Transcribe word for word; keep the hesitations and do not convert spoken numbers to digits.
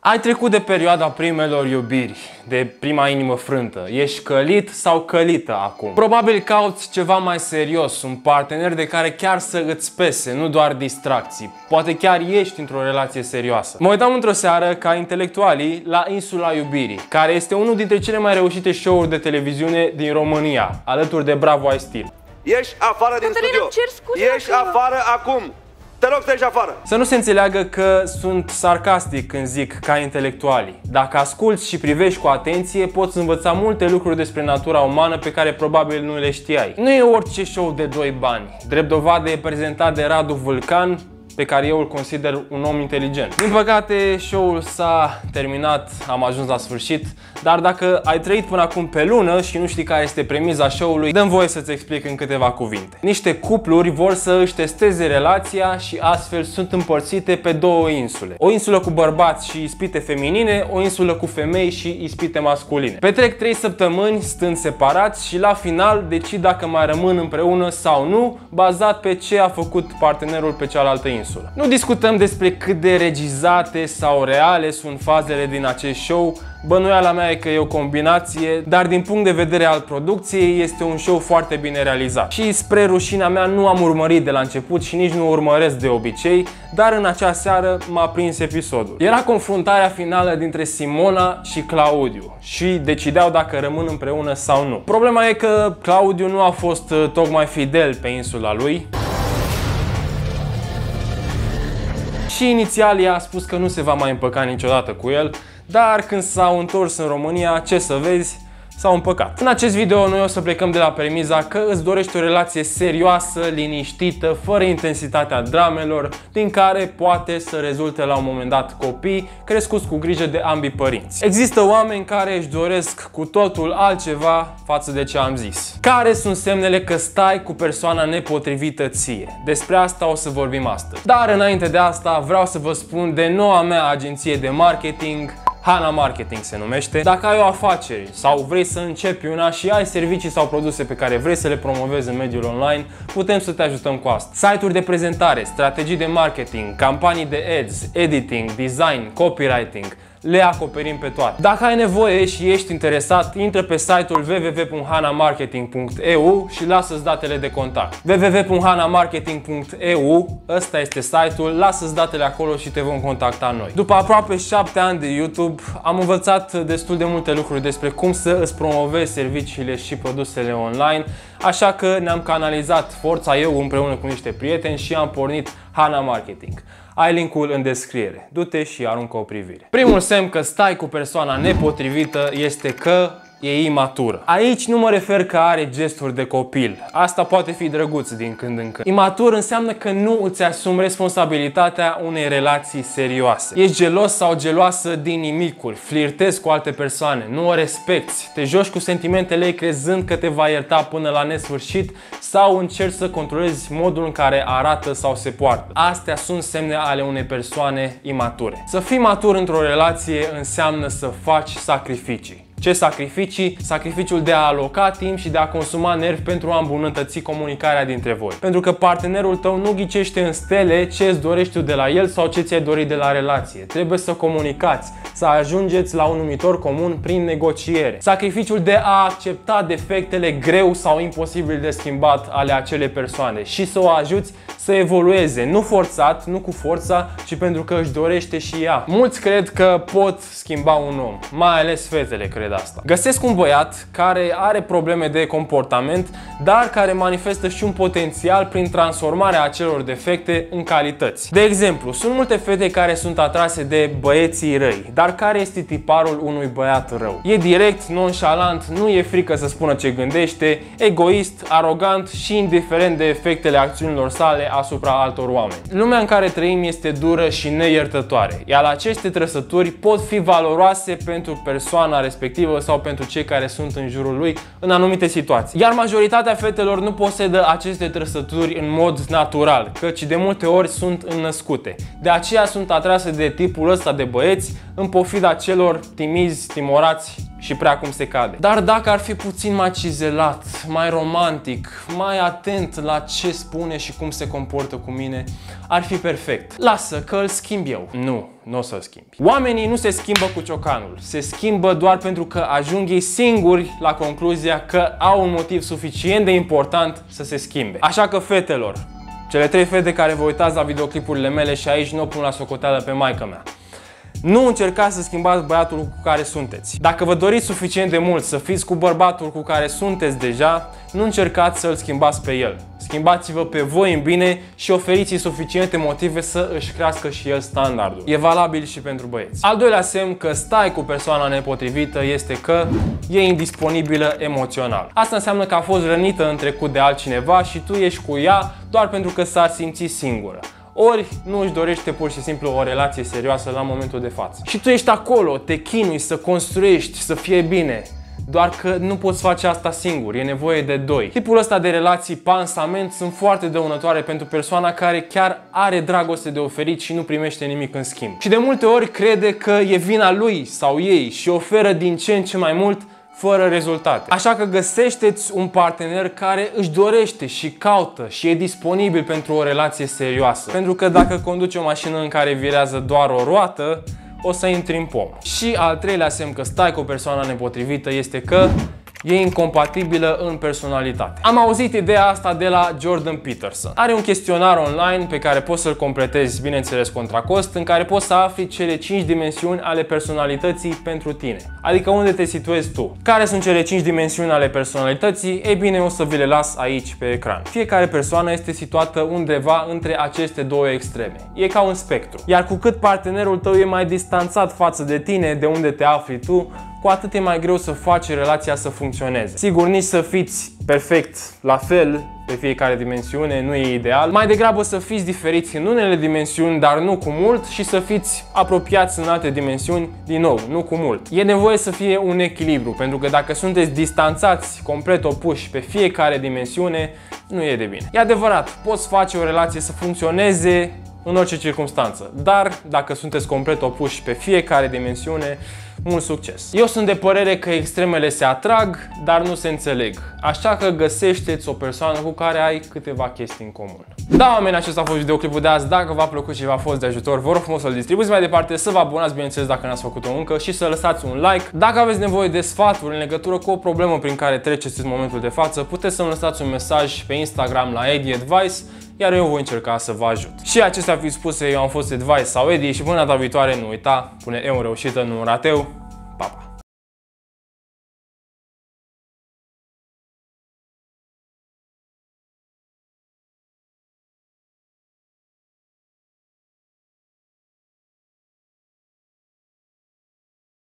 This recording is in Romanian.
Ai trecut de perioada primelor iubiri, de prima inimă frântă. Ești călit sau călită acum. Probabil cauți ceva mai serios, un partener de care chiar să îți pese, nu doar distracții. Poate chiar ești într-o relație serioasă. Mă uitam într-o seară, ca intelectualii, la Insula Iubirii, care este unul dintre cele mai reușite show-uri de televiziune din România, alături de Bravo I Still. Ieși afară din studio! Ieși afară acum! Te rog să ieși afară! Să nu se înțeleagă că sunt sarcastic când zic ca intelectualii. Dacă asculți și privești cu atenție, poți învăța multe lucruri despre natura umană pe care probabil nu le știai. Nu e orice show de doi bani. Drept dovadă e prezentat de Radu Vâlcan, pe care eu îl consider un om inteligent. Din păcate, show-ul s-a terminat, am ajuns la sfârșit, dar dacă ai trăit până acum pe lună și nu știi care este premiza show-ului, dă-mi voie să-ți explic în câteva cuvinte. Niște cupluri vor să își testeze relația și astfel sunt împărțite pe două insule. O insulă cu bărbați și ispite feminine, o insulă cu femei și ispite masculine. Petrec trei săptămâni stând separați și la final decid dacă mai rămân împreună sau nu, bazat pe ce a făcut partenerul pe cealaltă insulă. Nu discutăm despre cât de regizate sau reale sunt fazele din acest show. Bănuiala mea e că e o combinație, dar din punct de vedere al producției este un show foarte bine realizat. Și spre rușinea mea nu am urmărit de la început și nici nu urmăresc de obicei, dar în acea seară m-a prins episodul. Era confruntarea finală dintre Simona și Claudiu și decideau dacă rămân împreună sau nu. Problema e că Claudiu nu a fost tocmai fidel pe insula lui. Și inițial ea a spus că nu se va mai împăca niciodată cu el, dar când s-au întors în România, ce să vezi, s-au împăcat. În acest video noi o să plecăm de la premiza că îți dorești o relație serioasă, liniștită, fără intensitatea dramelor, din care poate să rezulte la un moment dat copii crescuți cu grijă de ambii părinți. Există oameni care își doresc cu totul altceva față de ce am zis. Care sunt semnele că stai cu persoana nepotrivită ție? Despre asta o să vorbim astăzi. Dar înainte de asta vreau să vă spun de noua mea agenție de marketing, Hana Marketing se numește. Dacă ai o afacere sau vrei să începi una și ai servicii sau produse pe care vrei să le promovezi în mediul online, putem să te ajutăm cu asta. Site-uri de prezentare, strategii de marketing, campanii de ads, editing, design, copywriting, le acoperim pe toate. Dacă ai nevoie și ești interesat, intră pe site-ul w w w punct hana marketing punct e u și lasă-ți datele de contact. w w w punct hana marketing punct e u, ăsta este site-ul, lasă-ți datele acolo și te vom contacta noi. După aproape șapte ani de YouTube, am învățat destul de multe lucruri despre cum să îți promovezi serviciile și produsele online, așa că ne-am canalizat forța eu împreună cu niște prieteni și am pornit Hana Marketing. Ai linkul în descriere. Du-te și aruncă o privire. Primul semn că stai cu persoana nepotrivită este că e imatură. Aici nu mă refer că are gesturi de copil. Asta poate fi drăguț din când în când. Imatur înseamnă că nu îți asumi responsabilitatea unei relații serioase. Ești gelos sau geloasă din nimicuri, flirtezi cu alte persoane, nu o respecti, te joci cu sentimentele ei crezând că te va ierta până la nesfârșit sau încerci să controlezi modul în care arată sau se poartă. Astea sunt semne ale unei persoane imature. Să fii matur într-o relație înseamnă să faci sacrificii. Ce sacrificii? Sacrificiul de a aloca timp și de a consuma nervi pentru a îmbunătăți comunicarea dintre voi. Pentru că partenerul tău nu ghicește în stele ce îți dorești tu de la el sau ce ți-ai dorit de la relație. Trebuie să comunicați, să ajungeți la un numitor comun prin negociere. Sacrificiul de a accepta defectele greu sau imposibil de schimbat ale acelei persoane și să o ajuți să evolueze, nu forțat, nu cu forța, ci pentru că își dorește și ea. Mulți cred că pot schimba un om, mai ales fetele cred asta. Găsesc un băiat care are probleme de comportament, dar care manifestă și un potențial prin transformarea acelor defecte în calități. De exemplu, sunt multe fete care sunt atrase de băieții răi, dar care este tiparul unui băiat rău? E direct, nonșalant, nu e frică să spună ce gândește, egoist, arogant și indiferent de efectele acțiunilor sale asupra altor oameni. Lumea în care trăim este dură și neiertătoare, iar aceste trăsături pot fi valoroase pentru persoana respectivă sau pentru cei care sunt în jurul lui în anumite situații. Iar majoritatea fetelor nu posedă aceste trăsături în mod natural, căci de multe ori sunt înnăscute. De aceea sunt atrase de tipul ăsta de băieți, în pofida celor timizi, timorați și prea cum se cade. Dar dacă ar fi puțin mai cizelat, mai romantic, mai atent la ce spune și cum se comportă cu mine, ar fi perfect. Lasă că îl schimb eu. Nu. nu o să-l schimbi. Oamenii nu se schimbă cu ciocanul, se schimbă doar pentru că ajung ei singuri la concluzia că au un motiv suficient de important să se schimbe. Așa că, fetelor, cele trei fete care vă uitați la videoclipurile mele și aici nu o pun la socoteală pe maică mea, nu încercați să schimbați băiatul cu care sunteți. Dacă vă doriți suficient de mult să fiți cu bărbatul cu care sunteți deja, nu încercați să-l schimbați pe el. Schimbați-vă pe voi în bine și oferiți-i suficiente motive să își crească și el standardul. E valabil și pentru băieți. Al doilea semn că stai cu persoana nepotrivită este că e indisponibilă emoțional. Asta înseamnă că a fost rănită în trecut de altcineva și tu ești cu ea doar pentru că s-ar simți singură. Ori nu își dorește pur și simplu o relație serioasă la momentul de față. Și tu ești acolo, te chinui să construiești, să fie bine. Doar că nu poți face asta singur, e nevoie de doi. Tipul ăsta de relații pansament sunt foarte dăunătoare pentru persoana care chiar are dragoste de oferit și nu primește nimic în schimb. Și de multe ori crede că e vina lui sau ei și oferă din ce în ce mai mult fără rezultate. Așa că găsește-ți un partener care își dorește și caută și e disponibil pentru o relație serioasă. Pentru că dacă conduci o mașină în care virează doar o roată, o să intri în pom. Și al treilea semn că stai cu o persoană nepotrivită este că e incompatibilă în personalitate. Am auzit ideea asta de la Jordan Peterson. Are un chestionar online pe care poți să-l completezi, bineînțeles, contra cost, în care poți să afli cele cinci dimensiuni ale personalității pentru tine. Adică unde te situezi tu. Care sunt cele cinci dimensiuni ale personalității? Ei bine, o să vi le las aici pe ecran. Fiecare persoană este situată undeva între aceste două extreme. E ca un spectru. Iar cu cât partenerul tău e mai distanțat față de tine, de unde te afli tu, cu atât e mai greu să faci relația să funcționeze. Sigur, nici să fiți perfect la fel pe fiecare dimensiune nu e ideal. Mai degrabă să fiți diferiți în unele dimensiuni, dar nu cu mult, și să fiți apropiați în alte dimensiuni, din nou, nu cu mult. E nevoie să fie un echilibru, pentru că dacă sunteți distanțați, complet opuși pe fiecare dimensiune, nu e de bine. E adevărat, poți face o relație să funcționeze în orice circunstanță, dar dacă sunteți complet opuși pe fiecare dimensiune, mult succes! Eu sunt de părere că extremele se atrag, dar nu se înțeleg. Așa că găsește-ți o persoană cu care ai câteva chestii în comun. Da, oameni, acesta a fost videoclipul de azi. Dacă v-a plăcut și v-a fost de ajutor, vă rog frumos să-l distribuiți mai departe, să vă abonați, bineînțeles, dacă n-ați făcut-o încă, și să lăsați un like. Dacă aveți nevoie de sfaturi în legătură cu o problemă prin care treceți în momentul de față, puteți să-mi lăsați un mesaj pe Instagram la Edi Advice, iar eu voi încerca să vă ajut. Și acestea fiind spuse, eu am fost Advice sau Edi și până data viitoare, nu uita, pune eu în reușită, nu în rateu.